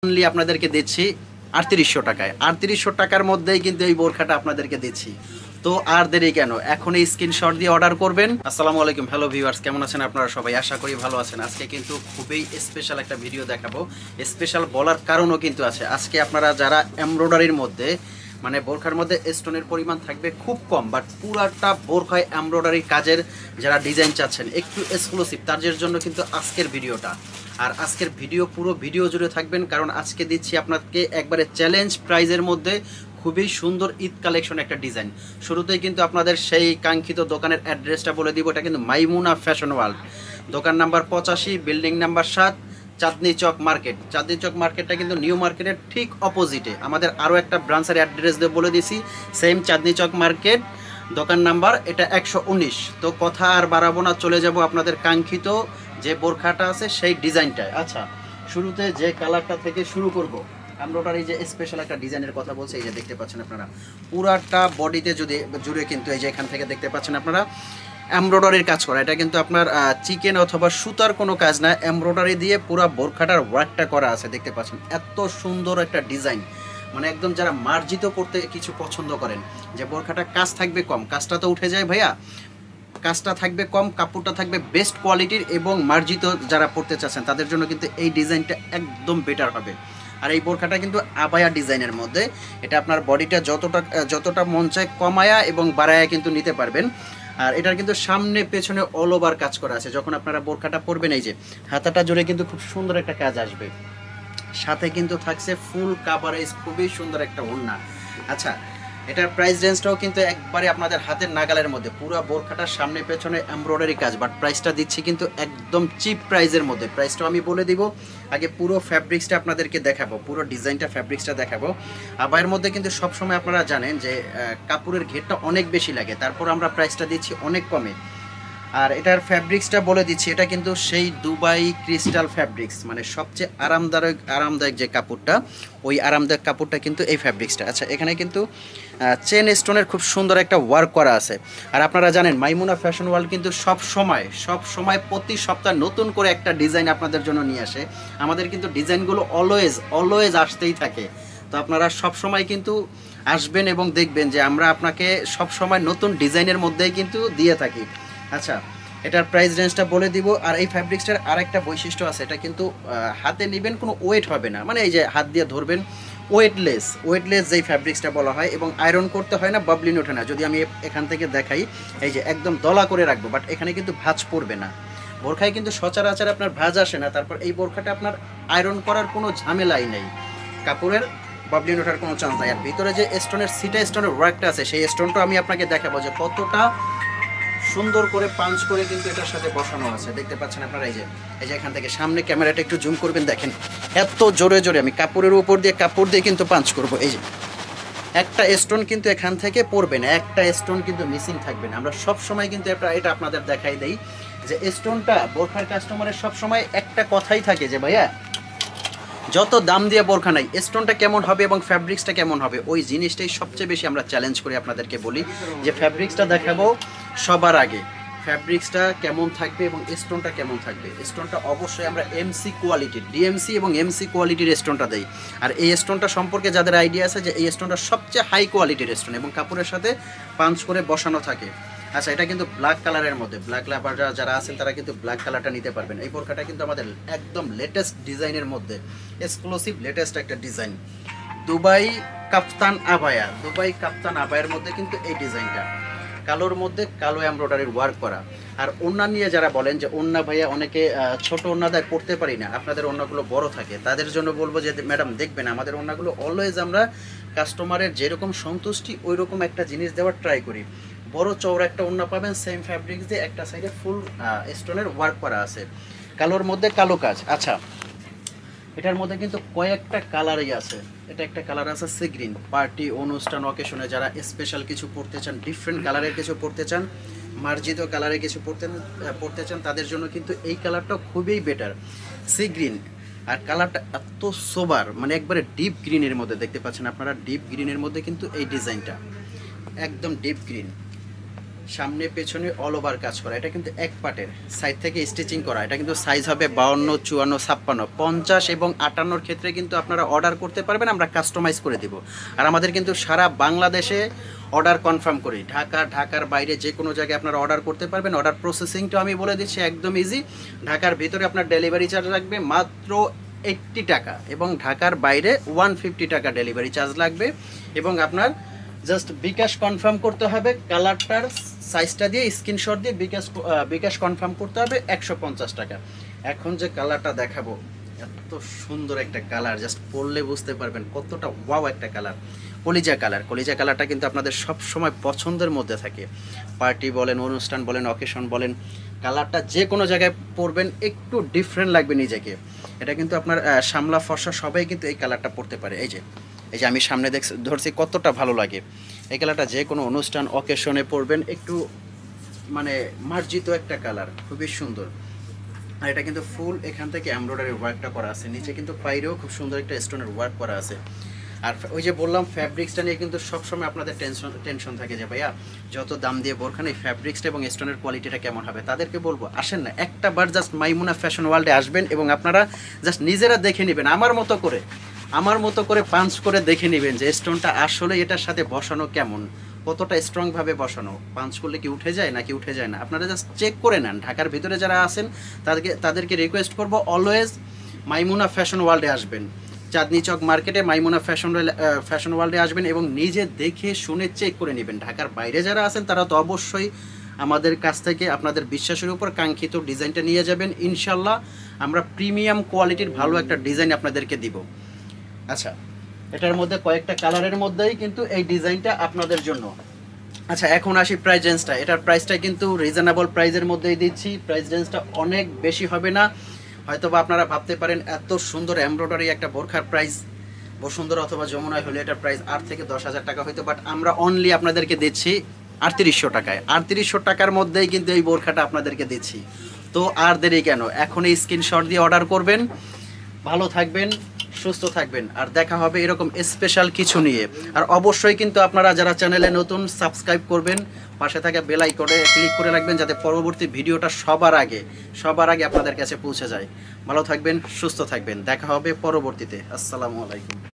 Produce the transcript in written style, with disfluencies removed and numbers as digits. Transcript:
Only আপনাদেরকে দিচ্ছি ৩৮০০ টাকায়। ৩৮০০ টাকার মধ্যেই কিন্তু এই বোরখাটা আপনাদেরকে দিচ্ছি। তো আর দেরি কেন, এখনই স্ক্রিনশট দিয়ে অর্ডার করবেন। আসসালামু আলাইকুম, হ্যালো ভিউয়ার্স, কেমন আছেন আপনারা সবাই? আশা করি ভালো আছেন। আজকে কিন্তু খুবই স্পেশাল একটা ভিডিও দেখাবো। স্পেশাল বলার কারণও কিন্তু আছে। আজকে আপনারা যারা এমব্রয়ডারির মধ্যে মানে বোরখার মধ্যে স্টোনের পরিমাণ থাকবে খুব কম, বাট পুরাটা বোরখায় এমব্রয়ডারি কাজের যারা ডিজাইন চাচ্ছেন একটু এক্সক্লুসিভ, তাদের জন্য কিন্তু আজকের ভিডিওটা। আর আজকের ভিডিও পুরো ভিডিও জুড়ে থাকবেন, কারণ আজকে দিচ্ছি আপনাকে একবারে চ্যালেঞ্জ প্রাইজের মধ্যে খুবই সুন্দর ঈদ কালেকশন একটা ডিজাইন। শুরুতেই কিন্তু আপনাদের সেই কাঙ্ক্ষিত দোকানের অ্যাড্রেসটা বলে দিব। এটা কিন্তু মাইমুনা ফ্যাশন ওয়ার্ল্ড, দোকান number 85, building number 7, Chandni Chowk market. Chandni Chowk মার্কেটটা কিন্তু নিউ মার্কেটের ঠিক অপোজিটে। আমাদের আরও একটা ব্রাঞ্চের অ্যাড্রেস দিয়ে বলে দিছি, সেম চাঁদনি চক মার্কেট, দোকান নাম্বার এটা 119। তো কথা আর বাড়াবো না, চলে যাব আপনাদের কাঙ্ক্ষিত যে বোরখাটা আছে সেই ডিজাইনটায়। আচ্ছা, শুরুতে যে কালারটা থেকে শুরু করব, এমব্রয়ডারি যে স্পেশাল একটা ডিজাইনের কথা বলছে, এই যে দেখতে পাচ্ছেন আপনারা পুরাটা বডিতে যদি জুড়ে কিন্তু এই যে এখান থেকে দেখতে পাচ্ছেন আপনারা এমব্রয়ডারির কাজ করা। এটা কিন্তু আপনার চিকেন অথবা সুতার কোনো কাজ না, এমব্রয়ডারি দিয়ে পুরো বোরখাটার ওয়ার্কটা করা আছে। দেখতে পাচ্ছেন এত সুন্দর একটা ডিজাইন, মানে একদম যারা মার্জিত করতে কিছু পছন্দ করেন, যে বোরখাটা কাজ থাকবে কম, কাজটা তো উঠে যায় ভাইয়া, কাজটা থাকবে কম, কাপড়টা থাকবে বেস্ট কোয়ালিটির এবং মার্জিত যারা পড়তে চাচ্ছেন তাদের জন্য কিন্তু এই ডিজাইনটা একদম বেটার হবে। আর এই বোরখাটা কিন্তু আবায়া ডিজাইনের মধ্যে, এটা আপনার বডিটা যতটা মন চায় কমায়া এবং বাড়ায়া কিন্তু নিতে পারবেন। আর এটার কিন্তু সামনে পেছনে অল ওভার কাজ করা আছে। যখন আপনারা বোরখাটা পরবেন, এই যে হাতাটা জুড়ে কিন্তু খুব সুন্দর একটা কাজ আসবে, সাথে কিন্তু থাকছে ফুল কাভারেজ, খুবই সুন্দর একটা ওড়না। আচ্ছা, এটার প্রাইস রেঞ্জটাও কিন্তু একবারে আপনাদের হাতের নাগালের মধ্যে, পুরো বোরখাটার সামনে পেছনে এমব্রয়ডারি কাজ, বাট প্রাইসটা দিচ্ছি কিন্তু একদম চিপ প্রাইসের মধ্যে। প্রাইসটাও আমি বলে দিব, আগে পুরো ফ্যাব্রিক্সটা আপনাদেরকে দেখাবো, পুরো ডিজাইনটা ফ্যাব্রিক্সটা দেখাবো। আবায়ের মধ্যে কিন্তু সবসময় আপনারা জানেন যে কাপড়ের ঘেরটা অনেক বেশি লাগে, তারপর আমরা প্রাইসটা দিচ্ছি অনেক কমে। আর এটার ফ্যাব্রিক্সটা বলে দিচ্ছি, এটা কিন্তু সেই দুবাই ক্রিস্টাল ফ্যাব্রিক্স, মানে সবচেয়ে আরামদায়ক যে কাপড়টা, ওই আরামদায়ক কাপড়টা কিন্তু এই ফ্যাব্রিক্সটা। আচ্ছা, এখানে কিন্তু চেন স্টোনের খুব সুন্দর একটা ওয়ার্ক করা আছে। আর আপনারা জানেন মাইমুনা ফ্যাশন ওয়ার্ল্ড কিন্তু সব সময় প্রতি সপ্তাহে নতুন করে একটা ডিজাইন আপনাদের জন্য নিয়ে আসে। আমাদের কিন্তু ডিজাইনগুলো অলওয়েজ আসতেই থাকে। তো আপনারা সব সময় কিন্তু আসবেন এবং দেখবেন যে আমরা আপনাকে সব সময় নতুন ডিজাইনের মধ্যেই কিন্তু দিয়ে থাকি। আচ্ছা, এটার প্রাইস রেঞ্জটা বলে দিব। আর এই ফ্যাব্রিক্সটার আরেকটা বৈশিষ্ট্য আছে, এটা কিন্তু হাতে নেবেন কোনো ওয়েট হবে না, মানে এই যে হাত দিয়ে ধরবেন, ওয়েটলেস যেই ফ্যাব্রিক্সটা বলা হয়, এবং আয়রন করতে হয় না, বাবলিন ওঠে না। যদি আমি এখান থেকে দেখাই, এই যে একদম দলা করে রাখবো, বাট এখানে কিন্তু ভাঁজ পড়বে না। বোরখায় কিন্তু সচরাচর আপনার ভাঁজ আসে না, তারপর এই বোরখাটা আপনার আয়রন করার কোনো ঝামেলাই নেই, কাপড়ের বাবলিন ওঠার কোনো চান্স নাই। আর ভিতরে যে স্টোনের স্টোনের ওয়ার্কটা আছে, সেই স্টোনটা আমি আপনাকে দেখাবো যে কতটা সুন্দর করে পাঞ্চ করে কিন্তু এটার সাথে বসানো আছে। দেখতে পাচ্ছেন আপনারা, এই যে এখান থেকে সামনে ক্যামেরাটা একটু জুম করবেন, দেখেন এত জোরে আমি কাপড়ের উপর দিয়ে কাপড় দিয়ে কিন্তু পাঞ্চ করব। এই যে একটা স্টোন কিন্তু এখান থেকে পড়বে না, একটা স্টোন কিন্তু মিসিং থাকবে না। আমরা সব সময় কিন্তু এটা আপনাদের দেখাই দেই যে স্টোনটা বোরখার কাস্টমারের সব সময় একটা কথাই থাকে যে ভাইয়া যত দাম দিয়ে বোরখা নাই, স্টোনটা কেমন হবে এবং ফ্যাব্রিক্সটা কেমন হবে, ওই জিনিসটাই সবচেয়ে বেশি আমরা চ্যালেঞ্জ করি আপনাদেরকে। বলি যে ফ্যাব্রিক্সটা দেখাবো সবার আগে, ফ্যাব্রিক্সটা কেমন থাকবে এবং স্টোনটা কেমন থাকবে। স্টোনটা অবশ্যই আমরা এমসি কোয়ালিটির, ডিএমসি এবং এমসি কোয়ালিটির স্টোনটা দেই। আর এই স্টোনটা সম্পর্কে যাদের আইডিয়া আছে যে এই স্টোনটা সবচেয়ে হাই কোয়ালিটির স্টোন এবং কাপড়ের সাথে পাঞ্চ করে বসানো থাকে। আচ্ছা, এটা কিন্তু ব্ল্যাক কালারের মধ্যে, ব্ল্যাক লাভার যারা আছেন তারা কিন্তু ব্ল্যাক কালারটা নিতে পারবেন। এই বোরখাটা কিন্তু আমাদের একদম লেটেস্ট ডিজাইনের মধ্যে, এক্সক্লুসিভ লেটেস্ট একটা ডিজাইন, দুবাই কাপ্তান আবায়ার মধ্যে কিন্তু এই ডিজাইনটা কালোর মধ্যে কালো এমব্রয়ডারির ওয়ার্ক করা। আর ওড়না নিয়ে যারা বলেন যে ওড়না ভাইয়া অনেকে ছোট ওড়না দেয় পড়তে পারি না, আপনাদের ওড়নাগুলো বড় থাকে, তাদের জন্য বলবো যে ম্যাডাম দেখবেন আমাদের ওড়নাগুলো অলওয়েজ আমরা কাস্টমারের যেরকম সন্তুষ্টি ওই রকম একটা জিনিস দেওয়ার ট্রাই করি। বড় চওড়া একটা ওড়না পাবেন, সেম ফ্যাব্রিক্স দিয়ে একটা সাইডে ফুল স্টোনের ওয়ার্ক করা আছে, কালোর মধ্যে কালো কাজ। আচ্ছা, এটার মধ্যে কিন্তু কয়েকটা কালারই আছে। এটা একটা কালার আছে সি গ্রিন, পার্টি অনুষ্ঠান অকেশনে যারা স্পেশাল কিছু পড়তে চান, ডিফারেন্ট কালারের কিছু পড়তে চান, মার্জিত কালারে কিছু পড়তে চান, তাদের জন্য কিন্তু এই কালারটা খুবই বেটার, সি গ্রিন। আর কালারটা এত সোবার, মানে একবারে ডিপ গ্রিনের মধ্যে, দেখতে পাচ্ছেন আপনারা ডিপ গ্রিনের মধ্যে কিন্তু এই ডিজাইনটা একদম ডিপ গ্রিন। সামনে পেছনে অল ওভার কাজ করা, এটা কিন্তু এক পার্টের, সাইড থেকে স্টিচিং করা। এটা কিন্তু সাইজ হবে 52, 54, 56, 50 এবং 58 ক্ষেত্রে কিন্তু আপনারা অর্ডার করতে পারবেন, আমরা কাস্টমাইজ করে দিব। আর আমাদের কিন্তু সারা বাংলাদেশে অর্ডার কনফার্ম করি, ঢাকার বাইরে যে কোনো জায়গায় আপনারা অর্ডার করতে পারবেন। অর্ডার প্রসেসিংটা আমি বলে দিচ্ছি একদম ইজি। ঢাকার ভিতরে আপনার ডেলিভারি চার্জ লাগবে মাত্র 80 টাকা এবং ঢাকার বাইরে 150 টাকা ডেলিভারি চার্জ লাগবে। এবং আপনার জাস্ট বিকাশ কনফার্ম করতে হবে, কালারটার সাইজটা দিয়ে স্ক্রিনশট দিয়ে বিকাশ কনফার্ম করতে হবে 150 টাকা। এখন যে কালারটা দেখাবো, এত সুন্দর একটা কালার, জাস্ট পরলে বুঝতে পারবেন কতটা ওয়াও একটা কালার। কলিজা কালারটা কিন্তু আপনাদের সব সময় পছন্দের মধ্যে থাকে। পার্টি বলেন, অনুষ্ঠান বলেন, অকেশন বলেন, কালারটা যে কোনো জায়গায় পরবেন একটু ডিফারেন্ট লাগবে নিজেকে। এটা কিন্তু আপনার শ্যামলা ফর্সা সবাই কিন্তু এই কালারটা পরতে পারে। এই যে আমি সামনে ধরছি কতটা ভালো লাগে। এই কালারটা যে কোনো অনুষ্ঠান অকেশনে পরবেন, একটু মানে মার্জিত একটা কালার, খুবই সুন্দর। আর এটা কিন্তু ফুল এখান থেকে এমব্রয়ডারি ওয়ার্কটা করা আছে, নিচে কিন্তু পাইরেও খুব সুন্দর একটা স্টোনের ওয়ার্ক করা আছে। আর ওই যে বললাম ফ্যাব্রিক্সটা নিয়ে কিন্তু সবসময় আপনাদের টেনশন থাকে যে ভাইয়া যত দাম দিয়ে বোরখান এই ফ্যাব্রিক্সটা এবং স্টোনের কোয়ালিটিটা কেমন হবে। তাদেরকে বলবো আসেন না, একটা বার জাস্ট মাইমুনা ফ্যাশন ওয়ার্ল্ডে আসবেন এবং আপনারা জাস্ট নিজেরা দেখে নেবেন, আমার মতো করে পাঞ্চ করে দেখে নেবেন যে স্টোনটা আসলে এটার সাথে বসানো কেমন, কতটা স্ট্রংভাবে বসানো, পাঞ্চ করলে কি উঠে যায় নাকি উঠে যায় না, আপনারা জাস্ট চেক করে নেন। ঢাকার ভিতরে যারা আছেন তাদেরকে রিকোয়েস্ট করব অলওয়েজ মাইমুনা ফ্যাশন ওয়ার্ল্ডে আসবেন, চাঁদনি চক মার্কেটে মাইমুনা ফ্যাশন ওয়ার্ল্ডে আসবেন এবং নিজে দেখে শুনে চেক করে নেবেন। ঢাকার বাইরে যারা আছেন তারা তো অবশ্যই আমাদের কাছ থেকে আপনাদের বিশ্বাসের উপর কাঙ্ক্ষিত ডিজাইনটা নিয়ে যাবেন। ইনশাল্লাহ আমরা প্রিমিয়াম কোয়ালিটির ভালো একটা ডিজাইন আপনাদেরকে দিব। আচ্ছা, এটার মধ্যে কয়েকটা কালারের মধ্যেই কিন্তু এই ডিজাইনটা আপনাদের জন্য। আচ্ছা, এখন আসি প্রাইস রেঞ্জটা। এটার প্রাইসটা কিন্তু রিজনেবল প্রাইসের মধ্যেই দিচ্ছি, প্রাইস রেঞ্জটা অনেক বেশি হবে না। হয়তো বা আপনারা ভাবতে পারেন এত সুন্দর এমব্রয়ডারি একটা বোরখার প্রাইস বসুন্ধরা অথবা যমুনায় হলে এটার প্রাইস 8 থেকে 10,000 টাকা হয়তো, বাট আমরা অনলি আপনাদেরকে দিচ্ছি 3800 টাকায়। 3800 টাকার মধ্যেই কিন্তু এই বোরখাটা আপনাদেরকে দিচ্ছি। তো আর দেরি কেন, এখনই স্ক্রিনশট দিয়ে অর্ডার করবেন। ভালো থাকবেন, সুস্থ থাকবেন, আর দেখা হবে এরকম স্পেশাল কিছু নিয়ে। আর অবশ্যই কিন্তু আপনারা যারা চ্যানেলে নতুন সাবস্ক্রাইব করবেন, পাশে থাকা বেল আইকনে ক্লিক করে রাখবেন যাতে পরবর্তী ভিডিওটা সবার আগে আপনাদের কাছে পৌঁছে যায়। ভালো থাকবেন, সুস্থ থাকবেন, দেখা হবে পরবর্তীতে। আসসালামু আলাইকুম।